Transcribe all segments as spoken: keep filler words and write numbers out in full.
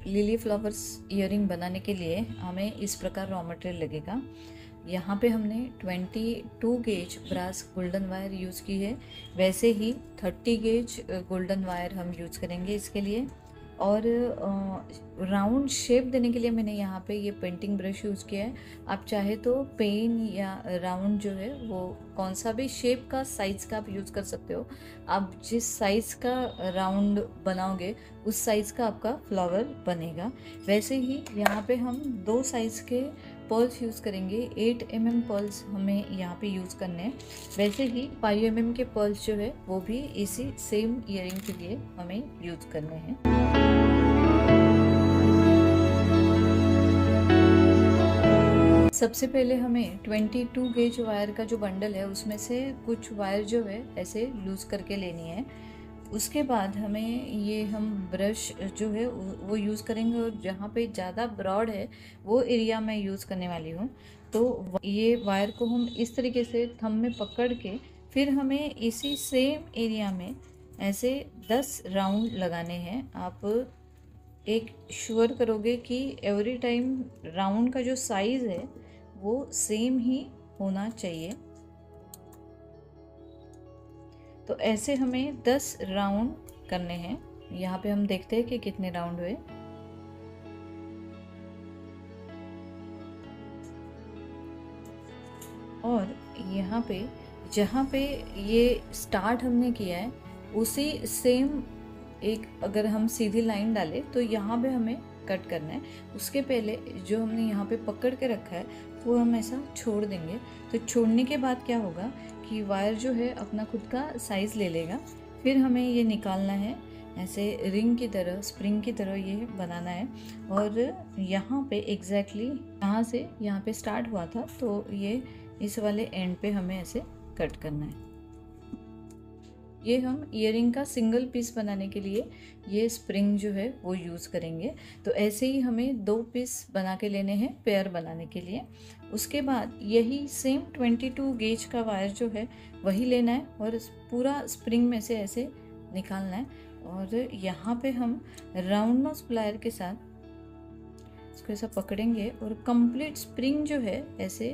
Lily flowers earring बनाने के लिए हमें इस प्रकार रॉ मटेरियल लगेगा। यहाँ पे हमने बाईस gauge brass golden wire use की है, वैसे ही तीस गेज गोल्डन वायर हम यूज़ करेंगे इसके लिए। और राउंड शेप देने के लिए मैंने यहाँ पे ये पेंटिंग ब्रश यूज़ किया है। आप चाहे तो पेन या राउंड जो है वो कौन सा भी शेप का साइज़ का आप यूज़ कर सकते हो। आप जिस साइज़ का राउंड बनाओगे उस साइज़ का आपका फ्लावर बनेगा। वैसे ही यहाँ पे हम दो साइज़ के पर्ल्स यूज़ करेंगे। एट एम एम पर्ल्स हमें यहाँ पे यूज़ करने हैं। वैसे ही फाइव एम एम के पर्ल्स जो है वो भी इसी सेम ईयरिंग के लिए हमें यूज़ करने हैं। सबसे पहले हमें बाईस गेज वायर का जो बंडल है उसमें से कुछ वायर जो है ऐसे लूज़ करके लेनी है। उसके बाद हमें ये हम ब्रश जो है वो यूज़ करेंगे, और जहाँ पे ज़्यादा ब्रॉड है वो एरिया मैं यूज़ करने वाली हूँ। तो ये वायर को हम इस तरीके से थंब में पकड़ के फिर हमें इसी सेम एरिया में ऐसे दस राउंड लगाने हैं। आप एक श्योर करोगे कि एवरी टाइम राउंड का जो साइज़ है वो सेम ही होना चाहिए। तो ऐसे हमें दस राउंड करने हैं। यहाँ पे हम देखते हैं कि कितने राउंड हुए। और यहाँ पे जहाँ पे ये स्टार्ट हमने किया है उसी सेम एक अगर हम सीधी लाइन डालें तो यहाँ पे हमें कट करना है। उसके पहले जो हमने यहाँ पे पकड़ के रखा है वो हम ऐसा छोड़ देंगे। तो छोड़ने के बाद क्या होगा कि वायर जो है अपना खुद का साइज़ ले लेगा। फिर हमें ये निकालना है, ऐसे रिंग की तरह, स्प्रिंग की तरह ये बनाना है। और यहाँ पे एग्जैक्टली यहाँ से यहाँ पे स्टार्ट हुआ था तो ये इस वाले एंड पे हमें ऐसे कट करना है। ये हम ईयरिंग का सिंगल पीस बनाने के लिए ये स्प्रिंग जो है वो यूज़ करेंगे। तो ऐसे ही हमें दो पीस बना के लेने हैं पेयर बनाने के लिए। उसके बाद यही सेम बाईस गेज का वायर जो है वही लेना है और पूरा स्प्रिंग में से ऐसे निकालना है। और यहाँ पे हम राउंड नोज प्लायर के साथ इसको ऐसा पकड़ेंगे और कंप्लीट स्प्रिंग जो है ऐसे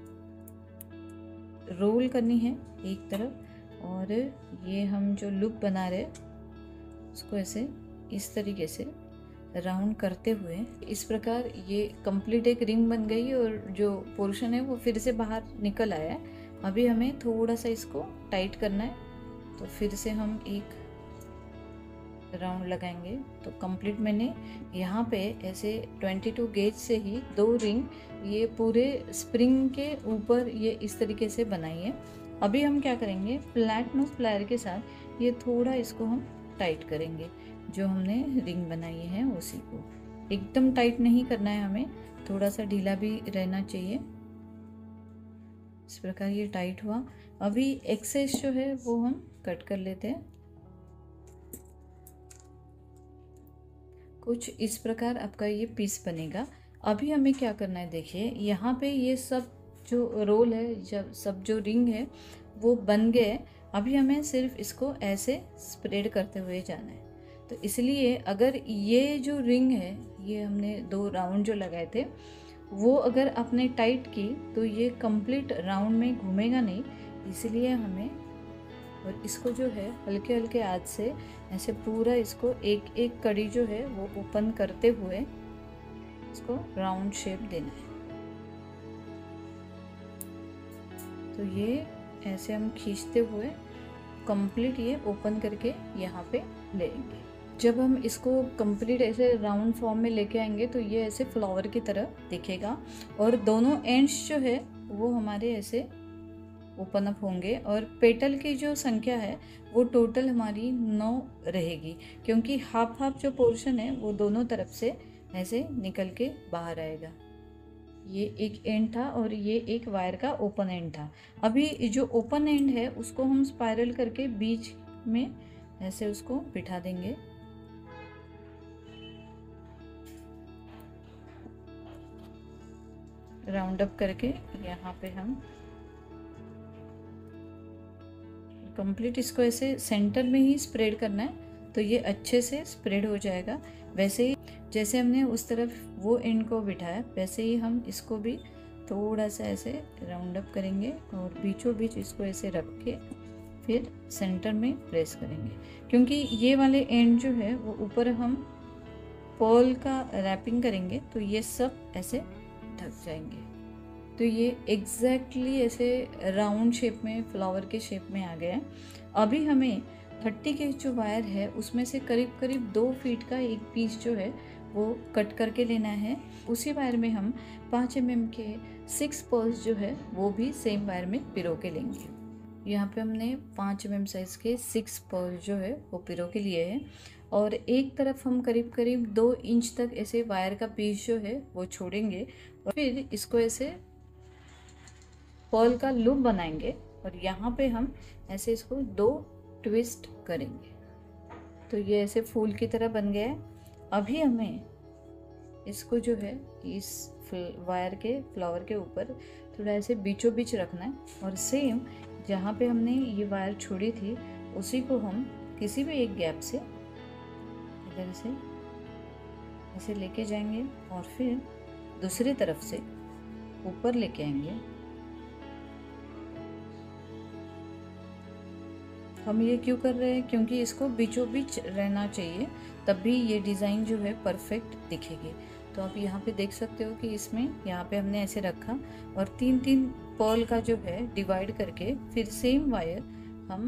रोल करनी है एक तरफ। और ये हम जो लूप बना रहे उसको ऐसे इस तरीके से राउंड करते हुए इस प्रकार ये कंप्लीट एक रिंग बन गई और जो पोर्शन है वो फिर से बाहर निकल आया है। अभी हमें थोड़ा सा इसको टाइट करना है, तो फिर से हम एक राउंड लगाएंगे। तो कंप्लीट मैंने यहाँ पे ऐसे बाईस गेज से ही दो रिंग ये पूरे स्प्रिंग के ऊपर ये इस तरीके से बनाई है। अभी हम क्या करेंगे, फ्लैट नोज प्लायर के साथ ये थोड़ा इसको हम टाइट करेंगे। जो हमने रिंग बनाई है उसी को एकदम टाइट नहीं करना है, हमें थोड़ा सा ढीला भी रहना चाहिए। इस प्रकार ये टाइट हुआ। अभी एक्सेस जो है वो हम कट कर लेते हैं। कुछ इस प्रकार आपका ये पीस बनेगा। अभी हमें क्या करना है, देखिए यहाँ पे ये सब जो रोल है, जब सब जो रिंग है वो बन गए। अभी हमें सिर्फ इसको ऐसे स्प्रेड करते हुए जाना है। तो इसलिए अगर ये जो रिंग है, ये हमने दो राउंड जो लगाए थे, वो अगर आपने टाइट की तो ये कंप्लीट राउंड में घूमेगा नहीं। इसलिए हमें और इसको जो है हल्के हल्के हाथ से ऐसे पूरा इसको एक एक कड़ी जो है वो ओपन करते हुए इसको राउंड शेप देना है। तो ये ऐसे हम खींचते हुए कंप्लीट ये ओपन करके यहाँ पे लेंगे। जब हम इसको कंप्लीट ऐसे राउंड फॉर्म में लेके आएंगे तो ये ऐसे फ्लावर की तरह दिखेगा और दोनों एंड्स जो है वो हमारे ऐसे ओपन अप होंगे। और पेटल की जो संख्या है वो टोटल हमारी नौ रहेगी, क्योंकि हाफ हाफ जो पोर्शन है वो दोनों तरफ से ऐसे निकल के बाहर आएगा। ये एक एंड था और ये एक वायर का ओपन एंड था। अभी जो ओपन एंड है उसको हम स्पाइरल करके बीच में ऐसे उसको बिठा देंगे। राउंड अप करके यहाँ पे हम कंप्लीट इसको ऐसे सेंटर में ही स्प्रेड करना है, तो ये अच्छे से स्प्रेड हो जाएगा। वैसे ही जैसे हमने उस तरफ वो एंड को बिठाया वैसे ही हम इसको भी थोड़ा सा ऐसे राउंड अप करेंगे और बीचों बीच इसको ऐसे रख के फिर सेंटर में प्रेस करेंगे, क्योंकि ये वाले एंड जो है वो ऊपर हम पर्ल का रैपिंग करेंगे तो ये सब ऐसे ढक जाएंगे। तो ये एग्जैक्टली ऐसे राउंड शेप में फ्लावर के शेप में आ गया है। अभी हमें थर्टी के जो वायर है उसमें से करीब करीब दो फीट का एक पीस जो है वो कट करके लेना है। उसी वायर में हम पाँच एम एम के सिक्स पर्ल्स जो है वो भी सेम वायर में पिरो के लेंगे। यहाँ पे हमने पाँच एम एम साइज़ के सिक्स पर्ल जो है वो पिरो के लिए है और एक तरफ हम करीब करीब दो इंच तक ऐसे वायर का पीस जो है वो छोड़ेंगे और फिर इसको ऐसे पर्ल का लूप बनाएंगे और यहाँ पे हम ऐसे इसको दो ट्विस्ट करेंगे तो ये ऐसे फूल की तरह बन गया है। अभी हमें इसको जो है इस वायर के फ्लावर के ऊपर थोड़ा ऐसे बीचों बीच रखना है और सेम जहाँ पे हमने ये वायर छोड़ी थी उसी को हम किसी भी एक गैप से इधर से ऐसे लेके जाएंगे और फिर दूसरी तरफ से ऊपर लेके आएंगे। हम ये क्यों कर रहे हैं, क्योंकि इसको बीचों बीच रहना चाहिए तभी ये डिज़ाइन जो है परफेक्ट दिखेगी। तो आप यहाँ पे देख सकते हो कि इसमें यहाँ पे हमने ऐसे रखा और तीन तीन पर्ल का जो है डिवाइड करके फिर सेम वायर हम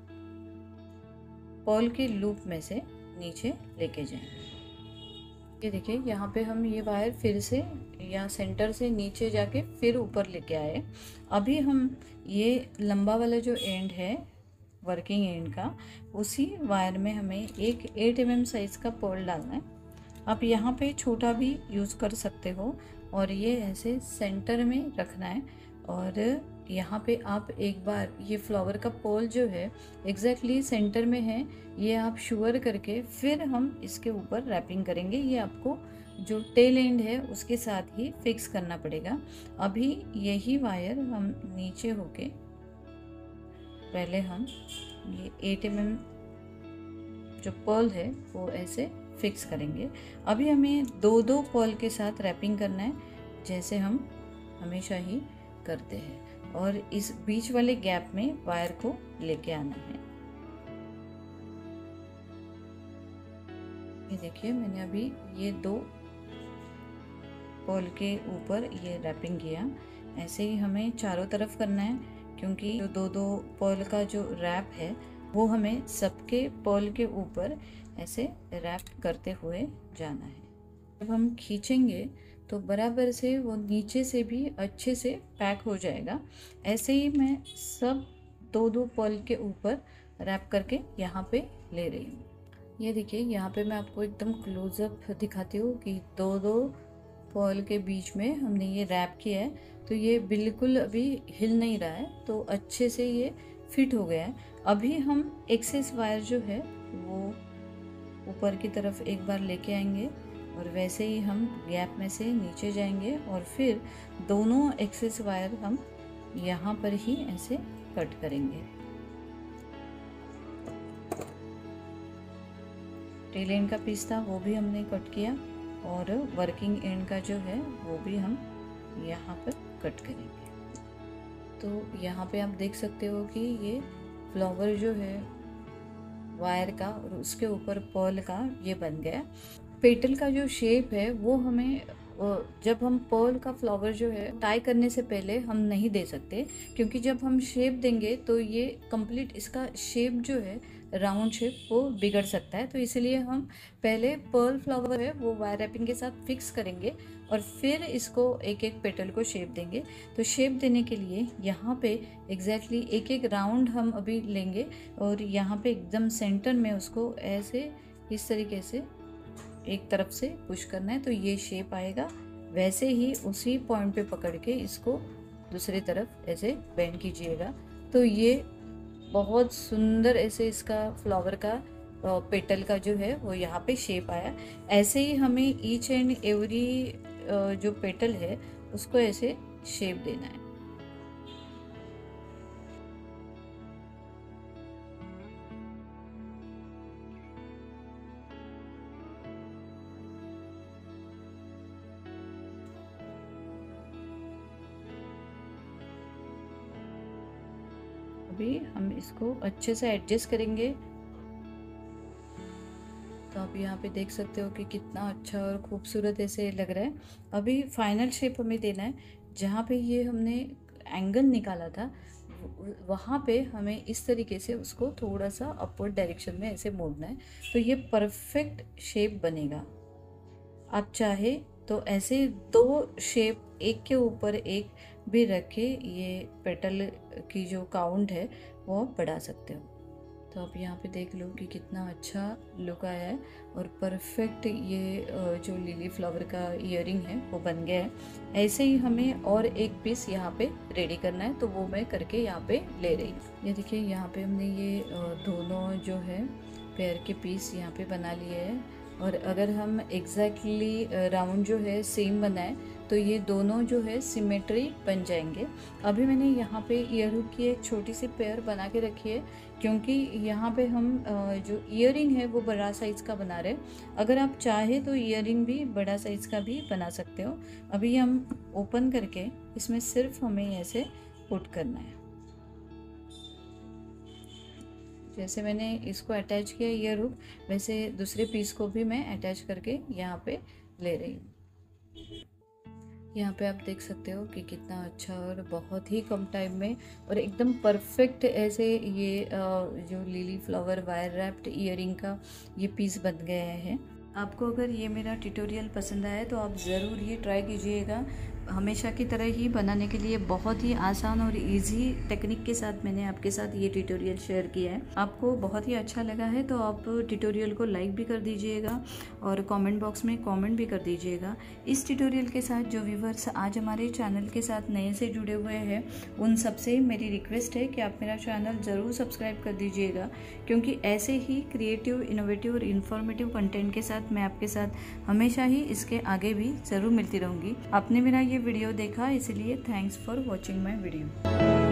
पर्ल के लूप में से नीचे लेके जाएंगे। ये देखिए यहाँ पे हम ये वायर फिर से या सेंटर से नीचे जाके फिर ऊपर लेके आए। अभी हम ये लंबा वाला जो एंड है वर्किंग एंड का उसी वायर में हमें एक एट एम एम साइज़ का पर्ल डालना है। आप यहाँ पे छोटा भी यूज़ कर सकते हो और ये ऐसे सेंटर में रखना है और यहाँ पे आप एक बार ये फ्लावर का पर्ल जो है एग्जैक्टली सेंटर में है ये आप श्योर करके फिर हम इसके ऊपर रैपिंग करेंगे। ये आपको जो टेल एंड है उसके साथ ही फिक्स करना पड़ेगा। अभी यही वायर हम नीचे होके पहले हम ये एट एम एम जो पर्ल है वो ऐसे फिक्स करेंगे। अभी हमें दो दो पर्ल के साथ रैपिंग करना है जैसे हम हमेशा ही करते हैं और इस बीच वाले गैप में वायर को लेके आना है। ये देखिए मैंने अभी ये दो पर्ल के ऊपर ये रैपिंग किया। ऐसे ही हमें चारों तरफ करना है क्योंकि जो दो दो पर्ल का जो रैप है वो हमें सबके पर्ल के ऊपर ऐसे रैप करते हुए जाना है। जब हम खींचेंगे तो बराबर से वो नीचे से भी अच्छे से पैक हो जाएगा। ऐसे ही मैं सब दो दो पर्ल के ऊपर रैप करके यहाँ पे ले रही हूँ। ये देखिए यहाँ पे मैं आपको एकदम क्लोजअप दिखाती हूँ कि दो दो पर्ल के बीच में हमने ये रैप किया है तो ये बिल्कुल अभी हिल नहीं रहा है तो अच्छे से ये फिट हो गया है। अभी हम एक्सेस वायर जो है वो ऊपर की तरफ एक बार लेके आएंगे और वैसे ही हम गैप में से नीचे जाएंगे और फिर दोनों एक्सेस वायर हम यहाँ पर ही ऐसे कट करेंगे। टेल एंड का पीस था वो भी हमने कट किया और वर्किंग एंड का जो है वो भी हम यहाँ पर कट करेंगे। तो यहाँ पे आप देख सकते हो कि ये फ्लावर जो है वायर का और उसके ऊपर पर्ल का ये बन गया। पेटल का जो शेप है वो हमें जब हम पर्ल का फ्लावर जो है टाई करने से पहले हम नहीं दे सकते क्योंकि जब हम शेप देंगे तो ये कंप्लीट इसका शेप जो है राउंड शेप वो बिगड़ सकता है। तो इसलिए हम पहले पर्ल फ्लावर है वो वायर रैपिंग के साथ फिक्स करेंगे और फिर इसको एक एक पेटल को शेप देंगे। तो शेप देने के लिए यहाँ पे एग्जैक्टली एक एक राउंड हम अभी लेंगे और यहाँ पे एकदम सेंटर में उसको ऐसे इस तरीके से एक तरफ से पुश करना है तो ये शेप आएगा। वैसे ही उसी पॉइंट पे पकड़ के इसको दूसरी तरफ ऐसे बेंड कीजिएगा तो ये बहुत सुंदर ऐसे इसका फ्लावर का पेटल का जो है वो यहाँ पे शेप आया। ऐसे ही हमें ईच एंड एवरी जो पेटल है उसको ऐसे शेप देना है। अभी हम इसको अच्छे से एडजस्ट करेंगे। तो आप यहाँ पे देख सकते हो कि कितना अच्छा और खूबसूरत ऐसे लग रहा है। अभी फाइनल शेप हमें देना है। जहाँ पे ये हमने एंगल निकाला था वहाँ पे हमें इस तरीके से उसको थोड़ा सा अपवर्ड डायरेक्शन में ऐसे मोड़ना है, तो ये परफेक्ट शेप बनेगा। आप चाहे तो ऐसे दो शेप एक के ऊपर एक भी रख के ये पेटल की जो काउंट है वो बढ़ा सकते हो। तो आप यहाँ पे देख लो कि कितना अच्छा लुक आया है और परफेक्ट ये जो लिली फ्लावर का ईयरिंग है वो बन गया है। ऐसे ही हमें और एक पीस यहाँ पे रेडी करना है, तो वो मैं करके यहाँ पे ले रही हूँ। ये देखिए यहाँ पे हमने ये दोनों जो है पैर के पीस यहाँ पे बना लिए हैं। और अगर हम एग्जैक्टली राउंड जो है सेम बनाए तो ये दोनों जो है सिमेट्री बन जाएंगे। अभी मैंने यहाँ पे ईयर हुक की एक छोटी सी पेयर बना के रखी है, क्योंकि यहाँ पे हम जो ईयरिंग है वो बड़ा साइज़ का बना रहे हैं। अगर आप चाहे तो ईयरिंग भी बड़ा साइज़ का भी बना सकते हो। अभी हम ओपन करके इसमें सिर्फ हमें ऐसे पुट करना है। जैसे मैंने इसको अटैच किया ईयर हुक, वैसे दूसरे पीस को भी मैं अटैच करके यहाँ पे ले रही हूँ। यहाँ पे आप देख सकते हो कि कितना अच्छा और बहुत ही कम टाइम में और एकदम परफेक्ट ऐसे ये जो lily flower wire wrapped earring का ये पीस बन गया है। आपको अगर ये मेरा ट्यूटोरियल पसंद आया तो आप ज़रूर ये ट्राई कीजिएगा। हमेशा की तरह ही बनाने के लिए बहुत ही आसान और इजी टेक्निक के साथ मैंने आपके साथ ये ट्यूटोरियल शेयर किया है। आपको बहुत ही अच्छा लगा है तो आप ट्यूटोरियल को लाइक भी कर दीजिएगा और कमेंट बॉक्स में कमेंट भी कर दीजिएगा। इस ट्यूटोरियल के साथ जो व्यूवर्स आज हमारे चैनल के साथ नए से जुड़े हुए हैं उन सबसे मेरी रिक्वेस्ट है कि आप मेरा चैनल ज़रूर सब्सक्राइब कर दीजिएगा, क्योंकि ऐसे ही क्रिएटिव, इनोवेटिव और इन्फॉर्मेटिव कंटेंट के साथ मैं आपके साथ हमेशा ही इसके आगे भी ज़रूर मिलती रहूँगी। आपने मेरा ये वीडियो देखा इसलिए thanks for watching my video.